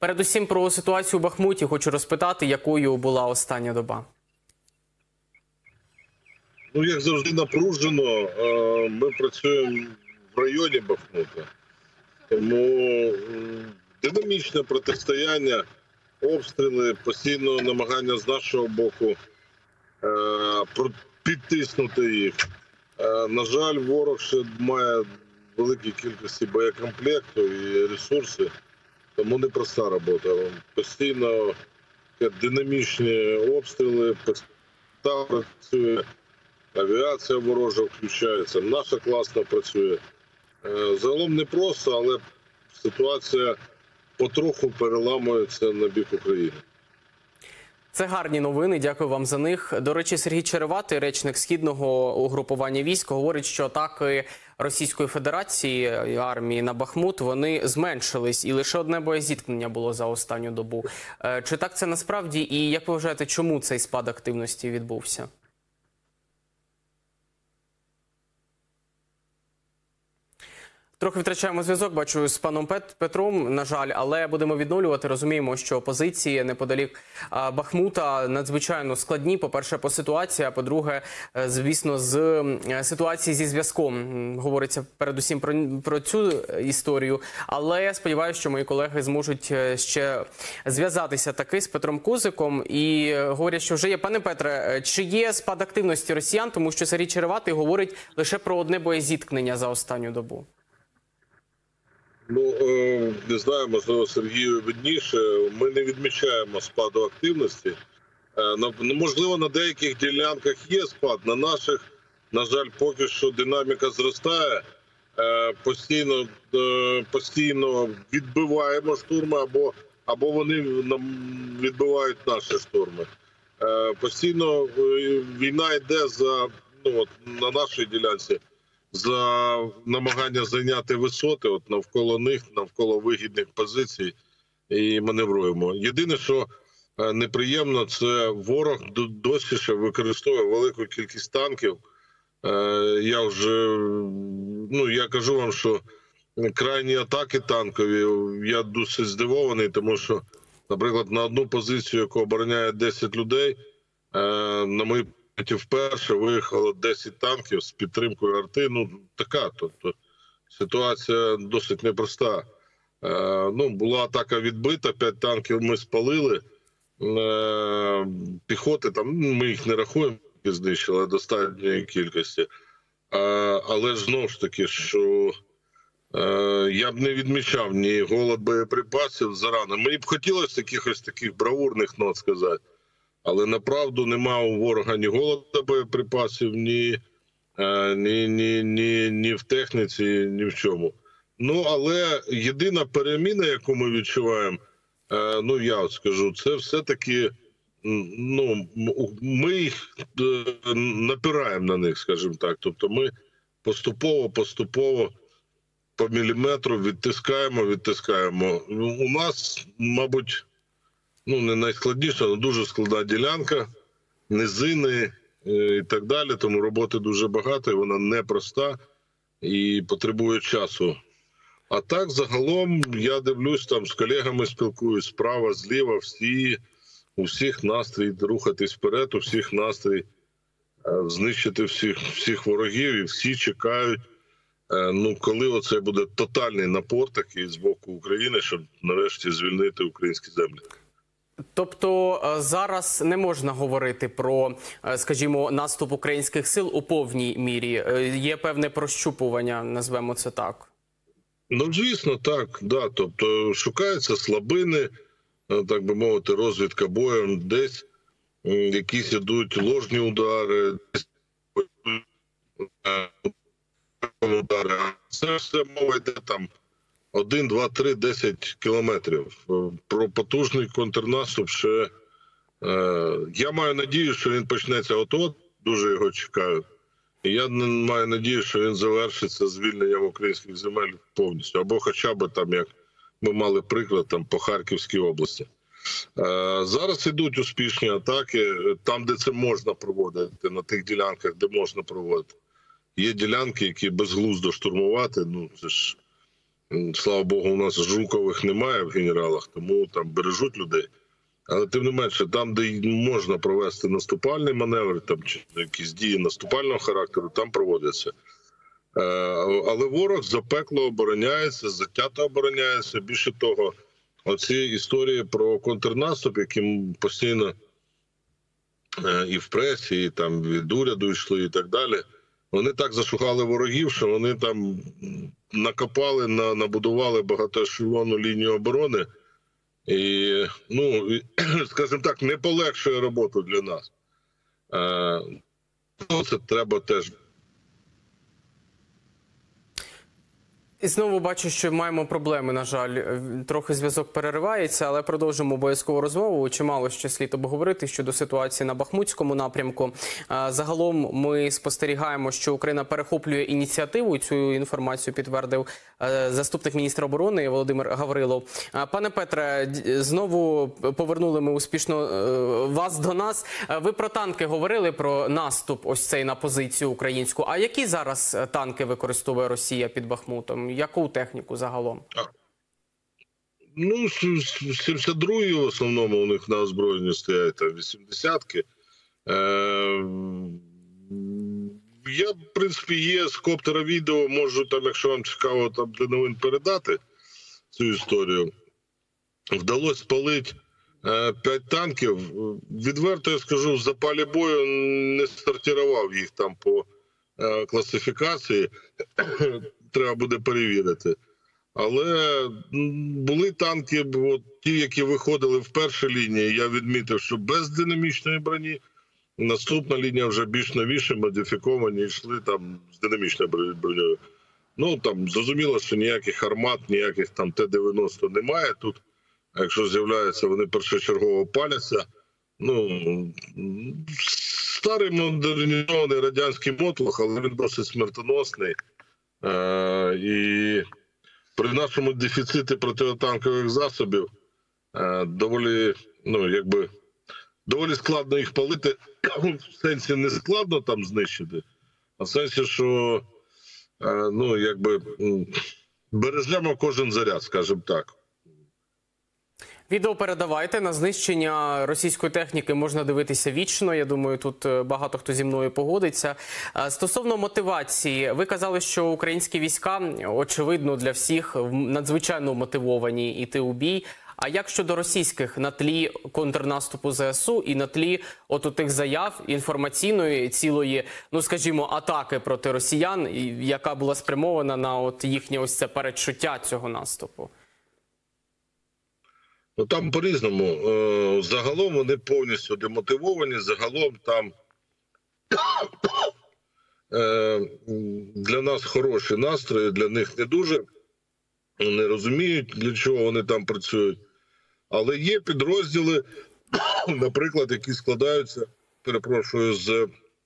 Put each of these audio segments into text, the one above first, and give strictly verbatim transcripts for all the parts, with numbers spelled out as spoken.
Передусім про ситуацію у Бахмуті хочу розпитати, якою була остання доба. Ну, як завжди, напружено. Ми працюємо в районі Бахмута. Тому динамічне протистояння, обстріли, постійно намагання з нашого боку підтиснути їх. На жаль, ворог ще має великі кількості боєкомплекту і ресурси, тому непроста робота. Постійно динамічні обстріли, постійно працює, авіація ворожа включається, наша класно працює. Загалом непросто, але ситуація потроху переламується на бік України. Це гарні новини, дякую вам за них. До речі, Сергій Череватий, речник Східного угрупування військ, говорить, що атаки Російської Федерації армії на Бахмут, вони зменшились, і лише одне боєзіткнення було за останню добу. Чи так це насправді, і як ви вважаєте, чому цей спад активності відбувся? Трохи втрачаємо зв'язок, бачу, з паном Петром, на жаль, але будемо відновлювати. Розуміємо, що позиції неподалік Бахмута надзвичайно складні. По-перше, по ситуації, а по-друге, звісно, з ситуації зі зв'язком. Говориться передусім про, про цю історію. Але я сподіваюся, що мої колеги зможуть ще зв'язатися таки з Петром Кузиком. І говорять, що вже є. Пане Петре, чи є спад активності росіян? Тому що Сергій Череватий говорить лише про одне боєзіткнення за останню добу. Ну, не знаю, можливо, Сергію видніше. Ми не відмічаємо спаду активності. Можливо, на деяких ділянках є спад, на наших, на жаль, поки що динаміка зростає. Постійно, постійно відбиваємо штурми, або, або вони відбивають наші штурми. Постійно війна йде за, ну, от, на нашій ділянці за намагання зайняти висоти, от навколо них, навколо вигідних позицій, і маневруємо. Єдине, що неприємно, це ворог досі ще використовує велику кількість танків. Я вже, ну, я кажу вам, що крайні атаки танкові, я досить здивований, тому що, наприклад, на одну позицію, яку обороняє десять людей, на мої вперше виїхало десять танків з підтримкою арти. Ну, така, тобто ситуація досить непроста. Е, ну, була атака відбита, п'ять танків ми спалили. Е, піхоти, там, ми їх не рахуємо, знищили достатньої кількості. Е, але ж знову ж таки, що е, я б не відмічав ні голод боєприпасів зарано. Мені б хотілося якихось таких бравурних нот сказати. Але направду нема у ворога ні голоду боєприпасів, ні, ні, ні, ні, ні в техніці, ні в чому. Ну, але єдина переміна, яку ми відчуваємо, ну, я от скажу, це все-таки, ну, ми їх напираємо на них, скажімо так. Тобто ми поступово, поступово по міліметру відтискаємо, відтискаємо. У нас, мабуть, ну, не найскладніша, але дуже складна ділянка, низини і так далі, тому роботи дуже багато, і вона непроста і потребує часу. А так, загалом, я дивлюсь, там з колегами спілкуюсь, справа, зліва, всі, у всіх настрій рухатись вперед, у всіх настрій знищити всіх, всіх ворогів, і всі чекають, ну, коли оце буде тотальний напор такий з боку України, щоб нарешті звільнити українські землі. Тобто зараз не можна говорити про, скажімо, наступ українських сил у повній мірі. Є певне прощупування, назвемо це так. Ну, звісно, так. Да. Тобто шукаються слабини, так би мовити, розвідка боєм, десь якісь ідуть ложні удари, десь удари. Це все мова йде там один, два, три, десять кілометрів. Про потужний контрнаступ ще... Е, я маю надію, що він почнеться от-от, дуже його чекаю. І я маю надію, що він завершиться звільненням українських земель повністю. Або хоча б там, як ми мали приклад, там по Харківській області. Е, зараз ідуть успішні атаки, там, де це можна проводити, на тих ділянках, де можна проводити. Є ділянки, які безглуздо штурмувати, ну, це ж Слава Богу, у нас Жукових немає в генералах, тому там бережуть людей. Але тим не менше, там, де можна провести наступальний маневр, там чи якісь дії наступального характеру, там проводяться. Але ворог запекло обороняється, затято обороняється. Більше того, оці історії про контрнаступ, які постійно і в пресі, і там від уряду йшли і так далі, вони так зашугали ворогів, що вони там накопали, набудували багатоешелонну лінію оборони. І, ну, скажімо так, не полегшує роботу для нас. Це треба теж. І знову бачу, що маємо проблеми, на жаль. Трохи зв'язок переривається, але продовжимо обов'язково розмову. Чимало ще слід обговорити щодо ситуації на Бахмутському напрямку. Загалом ми спостерігаємо, що Україна перехоплює ініціативу. Цю інформацію підтвердив заступник міністра оборони Володимир Гаврилов. Пане Петре, знову повернули ми успішно вас до нас. Ви про танки говорили, про наступ ось цей на позицію українську. А які зараз танки використовує Росія під Бахмутом? Яку техніку загалом? Ну, сімдесят другі в основному у них на озброєнні стоять, там вісімдесятки. Е, я, в принципі, є з коптера відео, можу там, якщо вам цікаво, там для новин передати цю історію. Вдалося спалити е, п'ять танків. Відверто я скажу, в запалі бою не сортував їх там по е, класифікації. Треба буде перевірити. Але були танки, от, ті, які виходили в першій лінії, я відмітив, що без динамічної броні. Наступна лінія вже більш новіше, модифіковані, йшли там з динамічною бронею. Ну, там, зрозуміло, що ніяких армат, ніяких там Т дев'яносто немає тут. А якщо з'являються, вони першочергово паляться. Ну, старий модернізований радянський мотлох, але він досить смертоносний. Е, і при нашому дефіциті протитанкових засобів е, доволі, ну, якби, доволі складно їх палити. В сенсі не складно там знищити, а в сенсі, що е, ну, якби, бережемо кожен заряд, скажімо так. Відео передавайте. На знищення російської техніки можна дивитися вічно. Я думаю, тут багато хто зі мною погодиться. Стосовно мотивації, ви казали, що українські війська, очевидно, для всіх надзвичайно мотивовані йти у бій. А як щодо російських на тлі контрнаступу Зе Ес У і на тлі от тих заяв інформаційної цілої, ну скажімо, атаки проти росіян, яка була спрямована на от їхнє ось це передчуття цього наступу? Ну, там по-різному. Загалом вони повністю демотивовані, загалом там для нас хороші настрої, для них не дуже. Вони розуміють, для чого вони там працюють. Але є підрозділи, наприклад, які складаються, перепрошую, з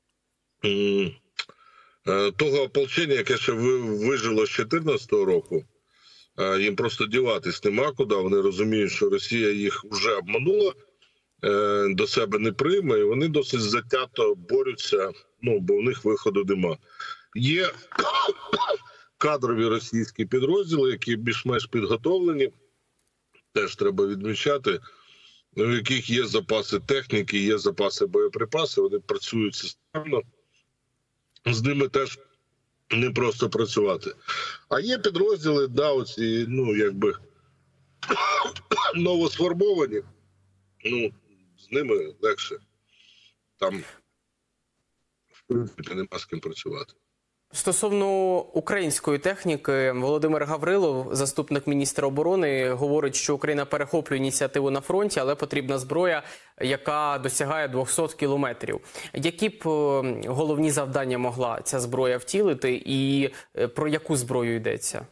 того ополчення, яке ще вижило з дві тисячі чотирнадцятого року. Їм просто діватись нема куди, вони розуміють, що Росія їх вже обманула, до себе не прийме, і вони досить затято борються, ну, бо в них виходу нема. Є кадрові російські підрозділи, які більш-менш підготовлені, теж треба відмічати, у яких є запаси техніки, є запаси боєприпасів, вони працюють системно, з ними теж не просто працювати. А є підрозділи, да, оці, ну, якби, новосформовані, ну, з ними легше. Там, в принципі, нема з ким працювати. Стосовно української техніки, Володимир Гаврилов, заступник міністра оборони, говорить, що Україна перехоплює ініціативу на фронті, але потрібна зброя, яка досягає двохсот кілометрів. Які б головні завдання могла ця зброя втілити і про яку зброю йдеться?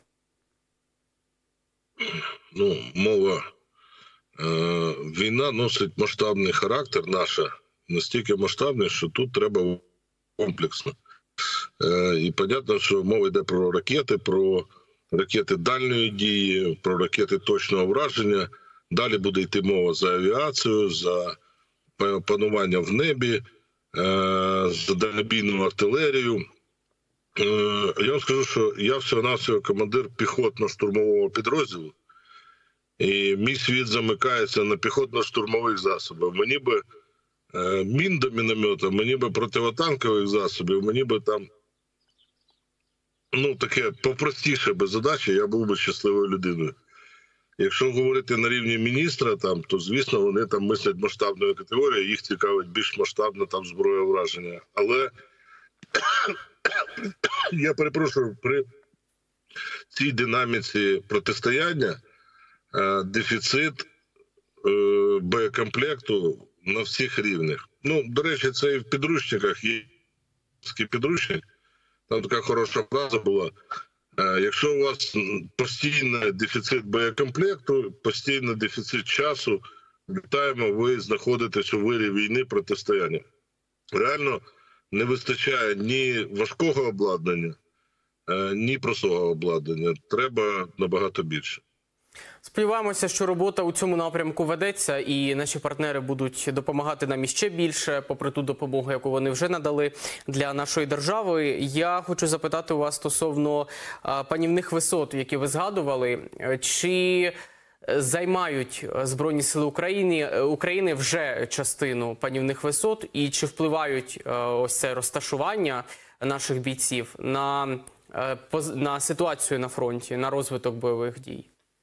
Ну, мова. Е, війна носить масштабний характер наша, настільки масштабний, що тут треба комплексно. І понятно, що мова йде про ракети, про ракети дальньої дії, про ракети точного враження. Далі буде йти мова за авіацію, за панування в небі, за дальнобійну артилерію. Я вам скажу, що я всього-навсього командир піхотно-штурмового підрозділу, і мій світ замикається на піхотно-штурмових засобах. Мені би мін до міномета, мені би противотанкових засобів, мені би там, ну, таке попростіше би задача, я був би щасливою людиною. Якщо говорити на рівні міністра, там, то, звісно, вони там мислять масштабною категорією, їх цікавить більш масштабна там зброя враження. Але я перепрошую, при цій динаміці протистояння е, дефіцит е, боєкомплекту на всіх рівнях. Ну, до речі, це і в підручниках є підручник. Там така хороша фраза була. Е, якщо у вас постійний дефіцит боєкомплекту, постійний дефіцит часу, вітаємо, ви знаходитесь у вирі війни протистояння. Реально не вистачає ні важкого обладнання, ні простого обладнання. Треба набагато більше. Сподіваємося, що робота у цьому напрямку ведеться і наші партнери будуть допомагати нам іще більше, попри ту допомогу, яку вони вже надали для нашої держави. Я хочу запитати у вас стосовно а, панівних висот, які ви згадували. Чи займають Збройні Сили України, України вже частину панівних висот, і чи впливають ось це розташування наших бійців на, на ситуацію на фронті, на розвиток бойових дій?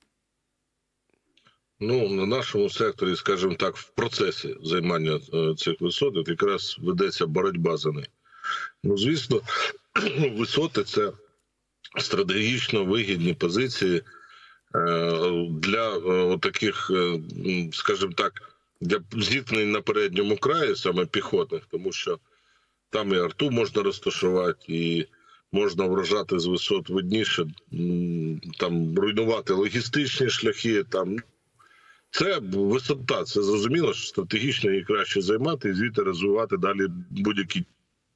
Ну, на нашому секторі, скажімо так, в процесі займання цих висот от якраз ведеться боротьба за них. Ну, звісно, висоти – це стратегічно вигідні позиції для таких, скажімо так, для зіткнень на передньому краї, саме піхотних, тому що там і арту можна розташувати, і можна вражати з висот видніше, там руйнувати логістичні шляхи. Там. Це висота, це зрозуміло, що стратегічно її краще займати і звідти розвивати далі будь-які.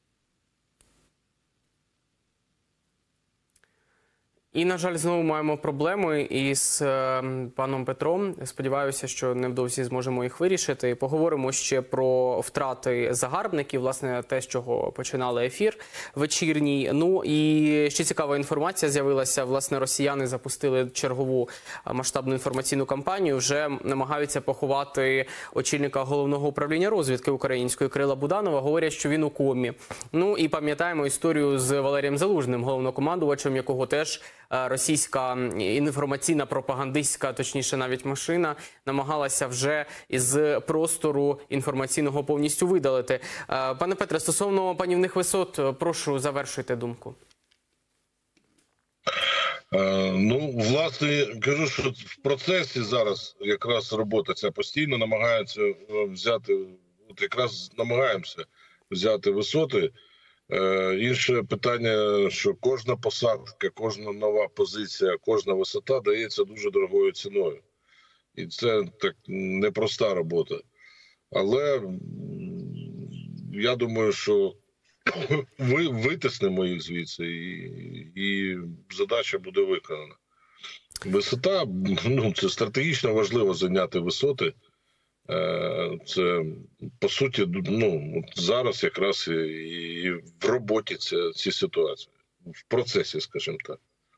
І, на жаль, знову маємо проблеми із е, паном Петром. Сподіваюся, що невдовзі зможемо їх вирішити. Поговоримо ще про втрати загарбників, власне, те, з чого починали ефір вечірній. Ну і ще цікава інформація з'явилася. Власне, росіяни запустили чергову масштабну інформаційну кампанію. Вже намагаються поховати очільника головного управління розвідки української Кирила Буданова. Говорять, що він у комі. Ну і пам'ятаємо історію з Валерієм Залужним, головнокомандувачем, якого теж російська інформаційна пропагандистська, точніше навіть машина, намагалася вже із простору інформаційного повністю видалити. Пане Петре, стосовно панівних висот, прошу, завершуйте думку. Ну, власне, кажу, що в процесі зараз якраз робота ця постійно намагаються взяти, от якраз намагаємося взяти висоти. Е, інше питання, що кожна посадка, кожна нова позиція, кожна висота дається дуже дорогою ціною. І це так непроста робота. Але я думаю, що ви витиснемо їх звідси, і, і задача буде виконана. Висота, ну, це стратегічно важливо зайняти висоти. Це, по суті, ну, зараз якраз і, і в роботі ця, ці ситуації, в процесі, скажімо так.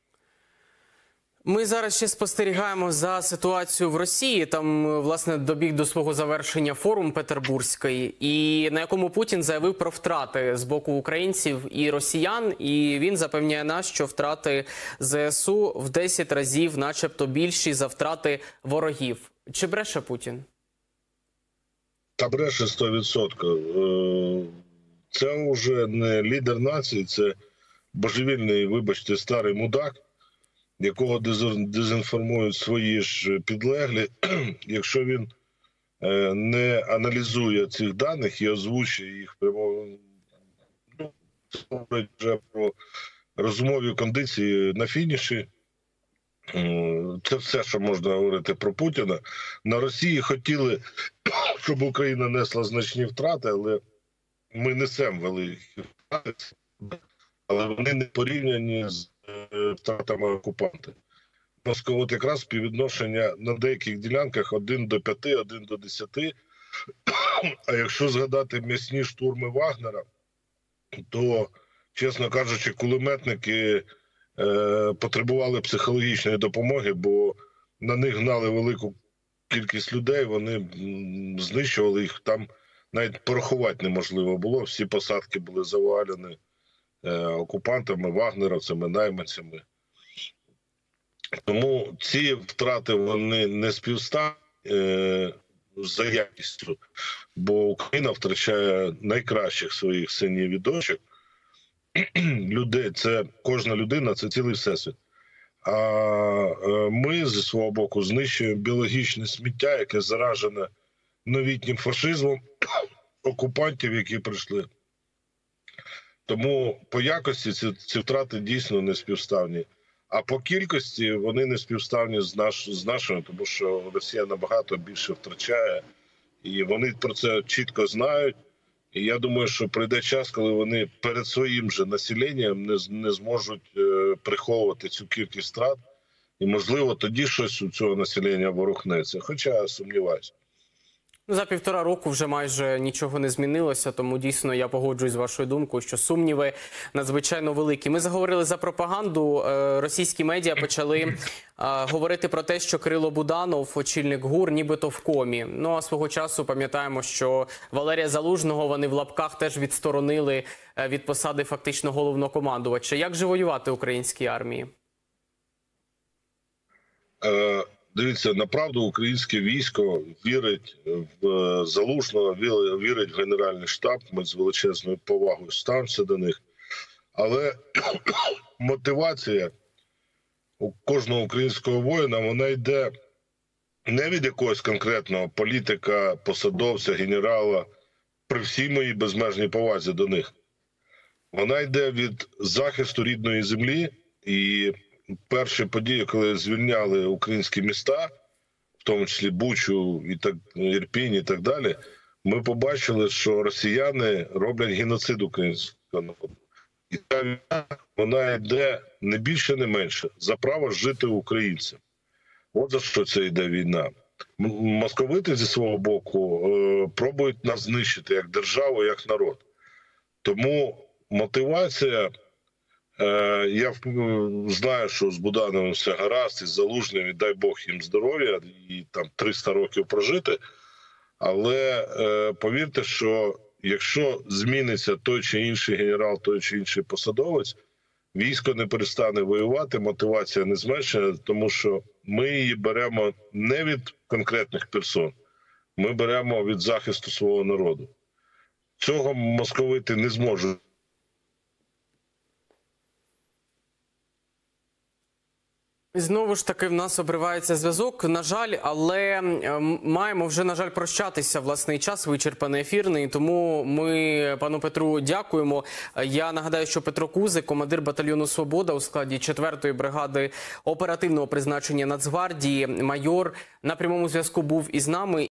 Ми зараз ще спостерігаємо за ситуацією в Росії. Там, власне, добіг до свого завершення форум Петербурзький, і на якому Путін заявив про втрати з боку українців і росіян. І він запевняє нас, що втрати ЗСУ в десять разів начебто більші за втрати ворогів. Чи бреше Путін? Та бреше сто відсотків. Це вже не лідер нації, це божевільний, вибачте, старий мудак, якого дезінформують свої ж підлеглі. Якщо він не аналізує цих даних і озвучує їх прямо, ну, говорить вже про розумові кондиції на фініші. Це все, що можна говорити про Путіна. На Росії хотіли, щоб Україна несла значні втрати, але ми несемо великі втрати, але вони не порівняні з втратами окупанта. От якраз співвідношення на деяких ділянках один до п'яти, один до десяти. А якщо згадати м'ясні штурми Вагнера, то чесно кажучи, кулеметники е, потребували психологічної допомоги, бо на них гнали велику кількість людей, вони м, знищували їх, там навіть порахувати неможливо було, всі посадки були завалені е, окупантами, вагнеровцями, найманцями. Тому ці втрати, вони не співставні е, за якістю, бо Україна втрачає найкращих своїх синів і дочок. Людей, це кожна людина, це цілий всесвіт. А е, ми зі свого боку знищуємо біологічне сміття, яке заражене новітнім фашизмом окупантів, які прийшли. Тому по якості ці, ці втрати дійсно не співставні. А по кількості вони не співставні з, наш, з нашою, тому що Росія набагато більше втрачає. І вони про це чітко знають. І я думаю, що прийде час, коли вони перед своїм же населенням не, не зможуть е, приховувати цю кількість втрат. І, можливо, тоді щось у цього населення ворухнеться. Хоча сумніваюся. За півтора року вже майже нічого не змінилося, тому дійсно я погоджуюсь з вашою думкою, що сумніви надзвичайно великі. Ми заговорили за пропаганду. Російські медіа почали говорити про те, що Кирило Буданов, очільник ГУР, нібито в комі. Ну а свого часу пам'ятаємо, що Валерія Залужного вони в лапках теж відсторонили від посади фактично головнокомандувача. Як же воювати українській армії? Е... Дивіться, направду українське військо вірить в Залужного, вірить в Генеральний штаб, ми з величезною повагою ставимося до них. Але мотивація у кожного українського воїна, вона йде не від якогось конкретного політика, посадовця, генерала, при всій моїй безмежній повазі до них. Вона йде від захисту рідної землі. І перші події, коли звільняли українські міста, в тому числі Бучу, і так, Ірпінь і так далі, ми побачили, що росіяни роблять геноцид українського народу. І та війна, вона йде не більше, не менше за право жити українцям. От за що це йде війна. Московити зі свого боку е, пробують нас знищити як державу, як народ. Тому мотивація... Я знаю, що з Будановим все гаразд, із Залужним, і дай Бог їм здоров'я, і там триста років прожити. Але е, повірте, що якщо зміниться той чи інший генерал, той чи інший посадовець, військо не перестане воювати, мотивація не зменшена, тому що ми її беремо не від конкретних персон, ми беремо від захисту свого народу. Цього московити не зможуть. Знову ж таки, в нас обривається зв'язок, на жаль, але маємо вже, на жаль, прощатися. Власний час вичерпаний ефірний, тому ми пану Петру дякуємо. Я нагадаю, що Петро Кузик, командир батальйону «Свобода» у складі четвертої бригади оперативного призначення Нацгвардії, майор, на прямому зв'язку був із нами.